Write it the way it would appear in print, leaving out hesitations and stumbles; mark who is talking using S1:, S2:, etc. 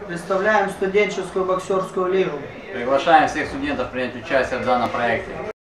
S1: Представляем студенческую боксерскую лигу.
S2: Приглашаем всех студентов принять участие в данном проекте.